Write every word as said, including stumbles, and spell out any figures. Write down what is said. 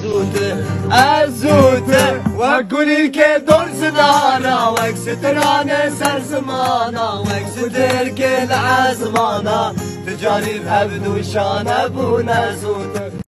زوته الزوته وقولي كدور زنانا وكسترانا سر زمانا وكستر كل عزمانا تجاري الهبد وشان ابونا زوته